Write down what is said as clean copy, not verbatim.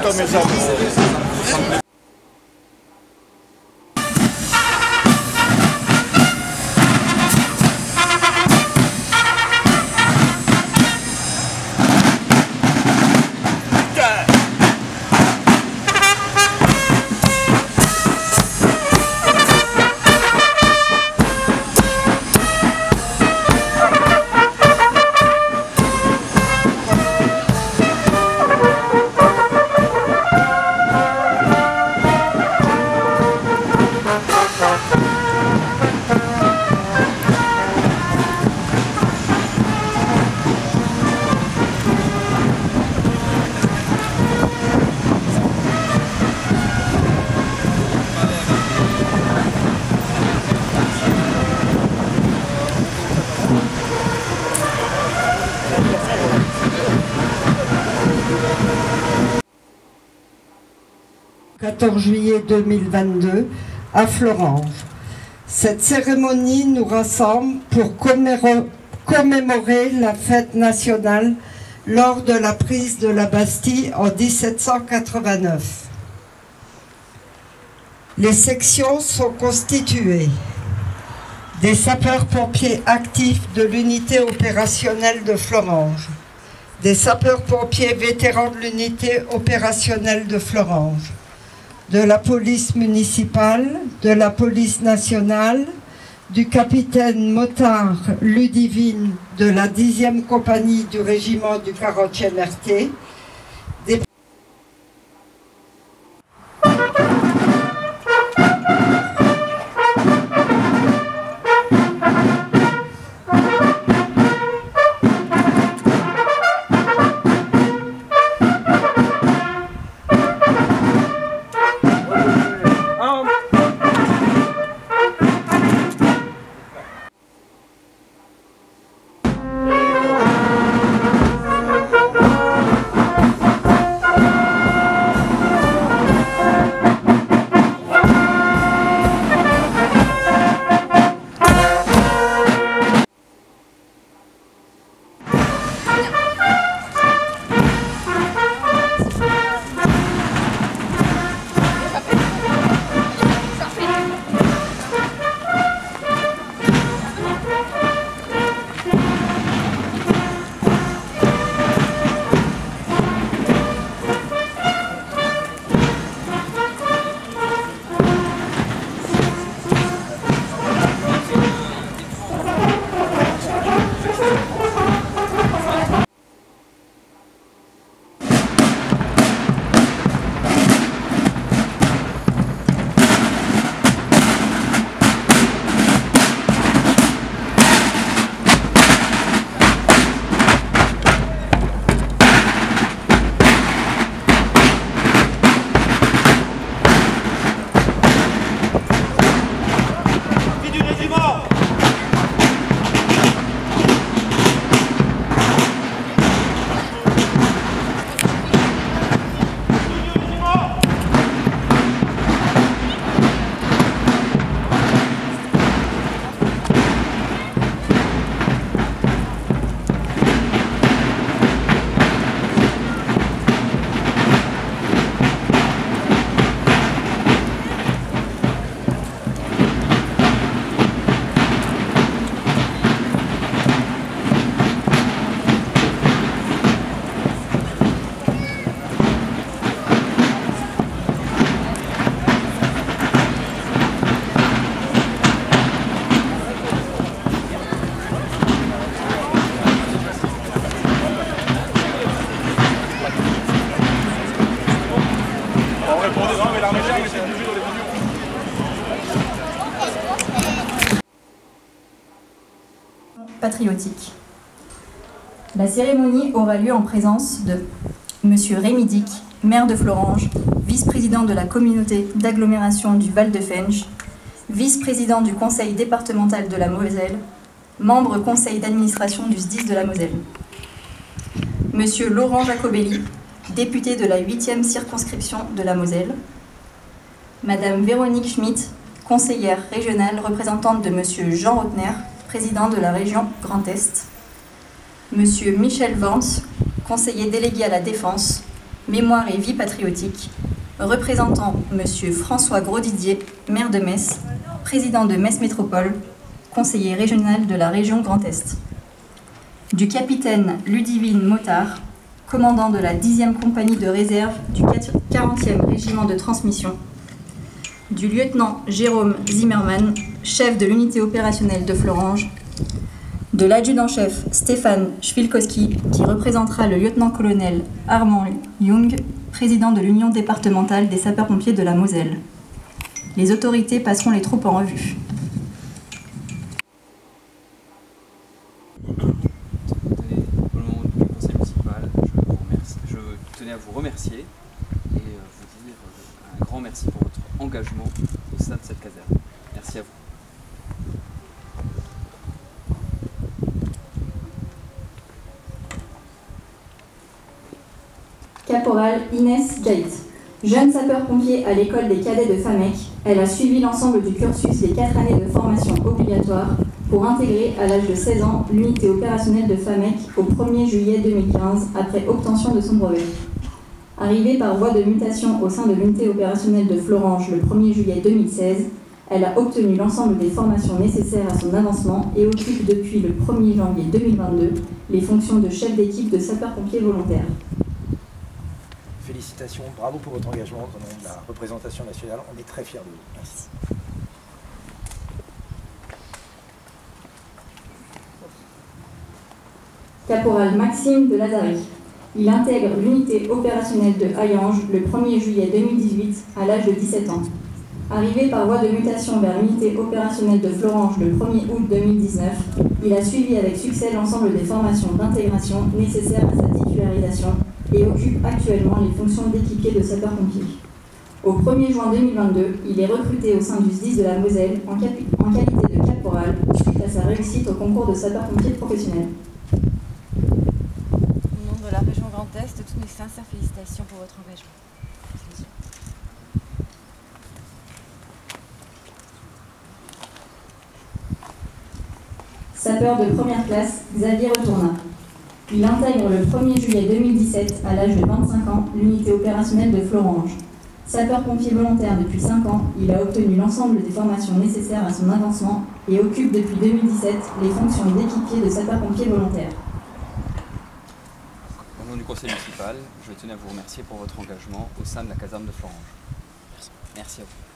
comme ça. Le 14 juillet 2022 à Florange. Cette cérémonie nous rassemble pour commémorer la fête nationale lors de la prise de la Bastille en 1789. Les sections sont constituées des sapeurs-pompiers actifs de l'unité opérationnelle de Florange, des sapeurs-pompiers vétérans de l'unité opérationnelle de Florange, de la police municipale, de la police nationale, du capitaine motard Ludivine de la 10e compagnie du régiment du 40e RT, des patriotique. La cérémonie aura lieu en présence de Monsieur Rémy Dick, maire de Florange, vice-président de la communauté d'agglomération du Val-de-Fenges, vice-président du conseil départemental de la Moselle, membre conseil d'administration du SDIS de la Moselle. Monsieur Laurent Jacobelli, député de la 8e circonscription de la Moselle. Madame Véronique Schmitt, conseillère régionale représentante de Monsieur Jean Rotner, président de la région Grand Est. Monsieur Michel Vance, conseiller délégué à la Défense. Mémoire et vie patriotique, représentant M. François Grosdidier, maire de Metz, président de Metz Métropole, conseiller régional de la région Grand Est. Du capitaine Ludivine Motard, commandant de la 10e compagnie de réserve du 40e régiment de transmission. Du lieutenant Jérôme Zimmermann, chef de l'unité opérationnelle de Florange. De l'adjudant-chef Stéphane Schwilkowski, qui représentera le lieutenant-colonel Armand Jung, président de l'Union départementale des sapeurs-pompiers de la Moselle. Les autorités passeront les troupes en revue. Au nom du conseil municipal, je tenais à vous remercier et vous dire un grand merci pour votre engagement au sein de cette caserne. Merci à vous. Caporal Inès Gaït. Jeune sapeur-pompier à l'école des cadets de Famec, elle a suivi l'ensemble du cursus des 4 années de formation obligatoire pour intégrer à l'âge de 16 ans l'unité opérationnelle de Famec au 1er juillet 2015 après obtention de son brevet. Arrivée par voie de mutation au sein de l'unité opérationnelle de Florange le 1er juillet 2016, elle a obtenu l'ensemble des formations nécessaires à son avancement et occupe depuis le 1er janvier 2022 les fonctions de chef d'équipe de sapeurs-pompiers volontaires. Félicitations, bravo pour votre engagement au nom de la représentation nationale, on est très fiers de vous. Merci. Caporal Maxime de Lazari. Il intègre l'unité opérationnelle de Hayange le 1er juillet 2018 à l'âge de 17 ans. Arrivé par voie de mutation vers l'unité opérationnelle de Florange le 1er août 2019, il a suivi avec succès l'ensemble des formations d'intégration nécessaires à sa titularisation et occupe actuellement les fonctions d'équipier de sapeur-pompier. Au 1er juin 2022, il est recruté au sein du SDIS de la Moselle en qualité de caporal suite à sa réussite au concours de sapeur-pompier professionnel. Au nom de la région Grand Est, toutes mes sincères félicitations pour votre engagement. Sapeur de première classe, Xavier Retourna. Il intègre le 1er juillet 2017, à l'âge de 25 ans, l'unité opérationnelle de Florange. Sapeur-pompier volontaire depuis 5 ans, il a obtenu l'ensemble des formations nécessaires à son avancement et occupe depuis 2017 les fonctions d'équipier de sapeur-pompier volontaire. Au nom du conseil municipal, je tenais à vous remercier pour votre engagement au sein de la caserne de Florange. Merci à vous.